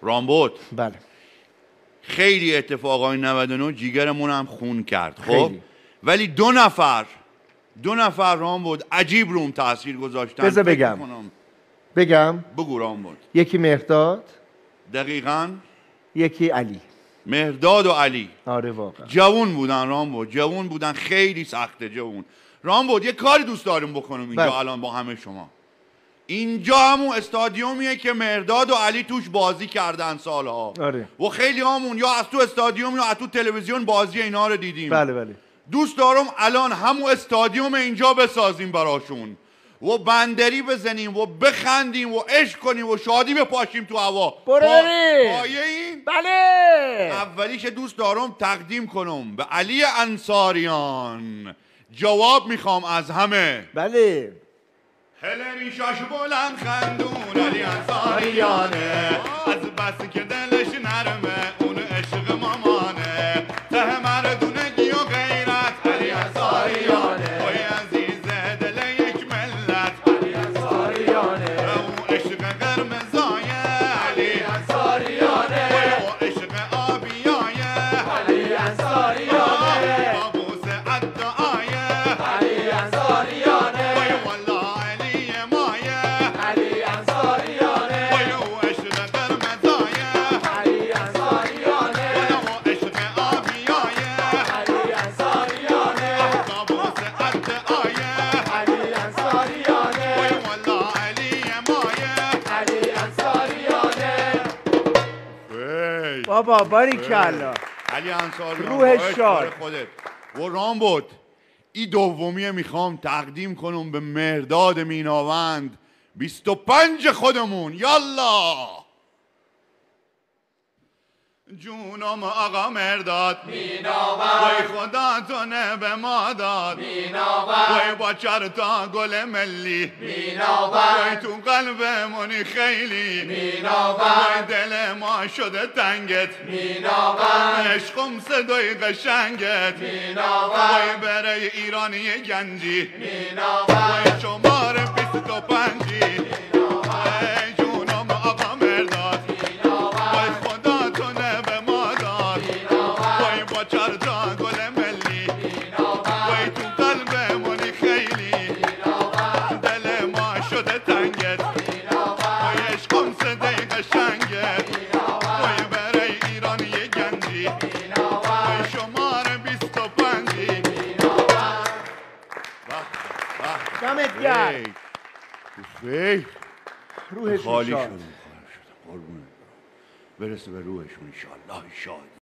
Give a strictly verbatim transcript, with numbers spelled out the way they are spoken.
رامبد بله. خیلی اتفاقای نود و نه جیگرمون هم خون کرد. خب خیلی. ولی دو نفر دو نفر رامبد عجیب روم تاثیر گذاشتن. بذار بگم کنم. بگم بگو رامبد. یکی مهرداد، دقیقاً یکی علی. مهرداد و علی. آره واقعا جوون بودن رامبد، جوون بودن، خیلی سخته جوون. رامبد یه کاری دوست داریم بکنم اینجا. بله. الان با همه شما اینجا همون استادیومیه که مهرداد و علی توش بازی کردن سالها. آره. و خیلی همون یا از تو استادیوم یا از تو تلویزیون بازی اینا رو دیدیم. بله بله. دوست دارم الان همون استادیوم اینجا بسازیم براشون و بندری بزنیم و بخندیم و عشق کنیم و شادی بپاشیم تو هوا. برو بریم. پایه این؟ بله. اولیش دوست دارم تقدیم کنم به علی انصاریان. جواب میخوام از همه. بله. هلمی شاش بلند خندون علی انصاریانه، از بس که دلش نرمه اون عشق مامانه، ته مردونگی و غیرت علی انصاریانه، وای عزیز دل یک ملت علی انصاریانه، اون عشق قرمزایه علی انصاریانه، وای او عشق آبیایه علی انصاریانه، بابوس عدایه علی انصاریانه، وای والله علی مایه علی انصاریانه، وای او عشق قرمزایه علی انصاریانه، وای او عشق آبیایه علی انصاریانه، بابوس عدایه علی انصاریانه، وای والله علی مایه علی انصاریانه. بابا باریکلا. علی انصاریان روح شاد. خودت. و رامبد ای دومیه میخوام تقدیم کنم به مهرداد میناوند بیست و پنج خودمون. یالا جونم آقا مهرداد میناوند، وای خدا تو نه به ما داد میناوند، وای با چرتا گل ملی میناوند، وای تو قلبمونی خیلی میناوند، وای دل ما شده تنگت میناوند، عشقم صدای قشنگت میناوند، وای برای ایرانی گنجی میناوند، وای شماره بیست و پنجی دمت گرم. روحشون خالی شد. برسه به روحشون انشالله. شاد